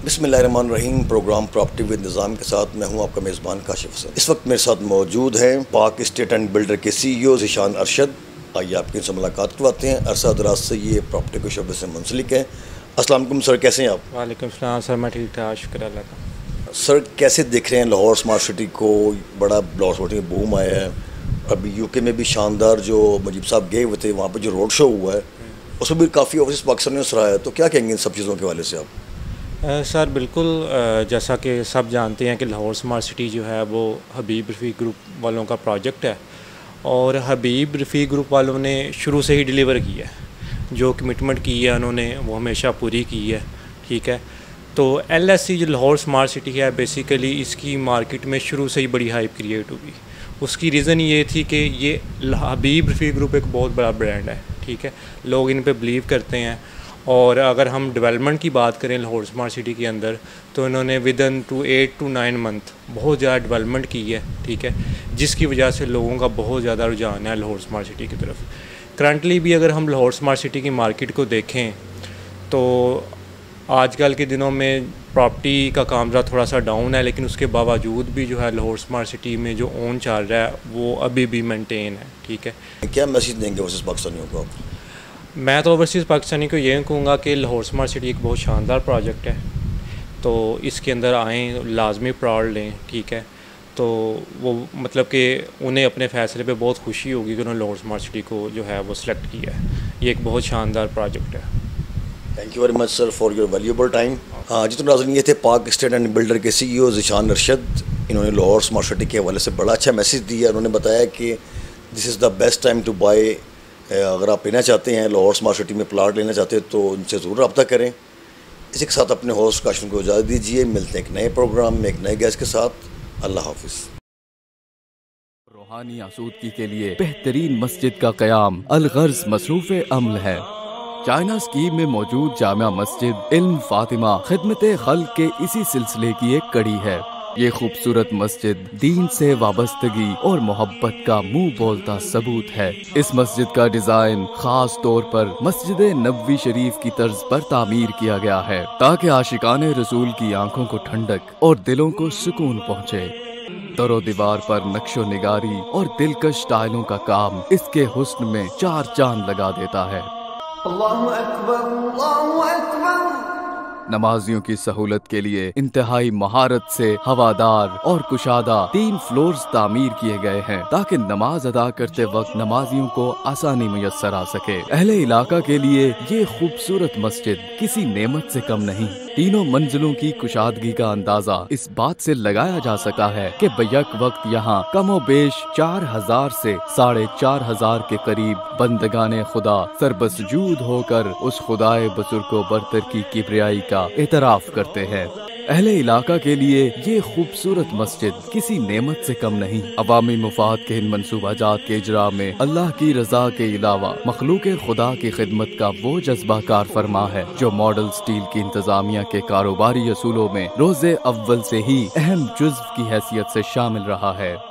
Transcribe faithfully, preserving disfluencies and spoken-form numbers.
بسم اللہ الرحمن الرحیم. پروگرام پراپرٹی ود نظام کے ساتھ میں ہوں آپ کا میزبان کاشف حسین. اس وقت میرے ساتھ موجود ہیں پاک اسٹیٹ اینڈ بلڈر کے سی ای او ذیشان ارشد. آئیے آپ کی ان سے ملاقات کرواتے ہیں. عرصہ دراز سے یہ پراپرٹی کے شعبے سے منسلک ہیں. السلام علیکم سر, کیسے ہیں آپ؟ وعلیکم السلام سر, میں ٹھیک ٹھاک, شکر اللہ کا. سر کیسے دیکھ رہے ہیں لاہور اسمارٹ سٹی کو؟ بڑا لاہور اسمارٹ سٹی میں بوم آیا ہے. ابھی یو کے میں بھی شاندار جو مجیب صاحب گئے ہوئے تھے وہاں پہ جو روڈ شو ہوا ہے اس میں بھی کافی آفیسز پاکستان نے سراہا ہے, تو کیا کہیں گے ان سب چیزوں کے حوالے سے آپ؟ سر بالکل, جیسا کہ سب جانتے ہیں کہ لاہور اسمارٹ سٹی جو ہے وہ حبیب رفیق گروپ والوں کا پروجیکٹ ہے, اور حبیب رفیق گروپ والوں نے شروع سے ہی ڈیلیور کیا ہے. جو کمٹمنٹ کی ہے انہوں نے وہ ہمیشہ پوری کی ہے. ٹھیک ہے, تو ایل ایس سی جو لاہور اسمارٹ سٹی ہے بیسیکلی اس کی مارکیٹ میں شروع سے ہی بڑی ہائپ کریٹ ہوئی. اس کی ریزن یہ تھی کہ یہ حبیب رفیق گروپ ایک بہت بڑا برانڈ ہے. ٹھیک ہے, لوگ ان پہ بلیو کرتے ہیں. اور اگر ہم ڈیولپمنٹ کی بات کریں لاہور اسمارٹ سٹی کے اندر, تو انہوں نے within two eight to nine month بہت زیادہ ڈیولپمنٹ کی ہے. ٹھیک ہے, جس کی وجہ سے لوگوں کا بہت زیادہ رجحان ہے لاہور اسمارٹ سٹی کی طرف. کرنٹلی بھی اگر ہم لاہور اسمارٹ سٹی کی مارکیٹ کو دیکھیں تو آج کل کے دنوں میں پراپرٹی کا کام ذرا تھوڑا سا ڈاؤن ہے, لیکن اس کے باوجود بھی جو ہے لاہور اسمارٹ سٹی میں جو اون چل رہا ہے وہ ابھی بھی مینٹین ہے. ٹھیک ہے, کیا میسیج دیں گے اوورسیز پاکستانیوں کو آپ؟ میں تو اوورسیز پاکستانی کو یہ کہوں گا کہ لاہور اسمارٹ سٹی ایک بہت شاندار پروجیکٹ ہے, تو اس کے اندر آئیں, لازمی پراؤڈ لیں. ٹھیک ہے, تو وہ مطلب کہ انہیں اپنے فیصلے پہ بہت خوشی ہوگی کہ انہوں نے لاہور اسمارٹ سٹی کو جو ہے وہ سلیکٹ کیا ہے. یہ ایک بہت شاندار پروجیکٹ ہے. Thank you very much sir for your valuable time. ہاں جی, تو ناظرین یہ تھے پاک اسٹیٹ اینڈ بلڈر کے سی ای او ذیشان ارشد. انہوں نے لاہور اسمارٹ سٹی کے حوالے سے بڑا اچھا میسیج دیا. انہوں نے بتایا کہ this is the best time to buy. اگر آپ لینا چاہتے ہیں لاہور اسمارٹ سٹی میں پلاٹ لینا چاہتے ہیں تو ان سے ضرور رابطہ کریں. اسی کے ساتھ اپنے ہوسٹ کاشف کو اجازت دیجیے. ملتے ہیں ایک نئے پروگرام میں ایک نئے گیسٹ کے ساتھ. اللہ حافظ. روحانی آسودگی کے لیے بہترین مسجد کا قیام الغرض مصروف عمل ہے. چائنا اسکیم میں موجود جامع مسجد علم فاطمہ خدمت خلق کے اسی سلسلے کی ایک کڑی ہے. یہ خوبصورت مسجد دین سے وابستگی اور محبت کا منہ بولتا ثبوت ہے. اس مسجد کا ڈیزائن خاص طور پر مسجد نبوی شریف کی طرز پر تعمیر کیا گیا ہے تاکہ عاشقان رسول کی آنکھوں کو ٹھنڈک اور دلوں کو سکون پہنچے. در و دیوار پر نقش و نگاری اور دلکش ٹائلوں کا کام اس کے حسن میں چار چاند لگا دیتا ہے. اللہ اکبر, اللہ اکبر. نمازیوں کی سہولت کے لیے انتہائی مہارت سے ہوادار اور کشادہ تین فلورز تعمیر کیے گئے ہیں تاکہ نماز ادا کرتے وقت نمازیوں کو آسانی میسر آ سکے. اہل علاقہ کے لیے یہ خوبصورت مسجد کسی نعمت سے کم نہیں. تینوں منزلوں کی کشادگی کا اندازہ اس بات سے لگایا جا سکا ہے کہ بیک وقت یہاں کم و بیش چار ہزار سے ساڑھے چار ہزار کے قریب بندگان خدا سربسجود ہو کر اس خدائے بزرگ و برتر کی کبریائی کا اعتراف کرتے ہیں. اہل علاقہ کے لیے یہ خوبصورت مسجد کسی نعمت سے کم نہیں. عوامی مفاد کے ان منصوبہ جات کے اجراء میں اللہ کی رضا کے علاوہ مخلوق خدا کی خدمت کا وہ جذبہ کار فرما ہے جو ماڈل سٹیل کی انتظامیہ کے کاروباری اصولوں میں روز اول سے ہی اہم جزو کی حیثیت سے شامل رہا ہے.